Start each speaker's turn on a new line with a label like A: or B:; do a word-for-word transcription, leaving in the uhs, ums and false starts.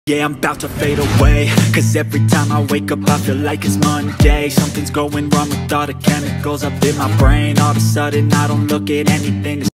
A: Yeah, I'm about to fade away, cause every time I wake up I feel like it's Monday. Something's going wrong with all the chemicals up in my brain. All of a sudden I don't look at anything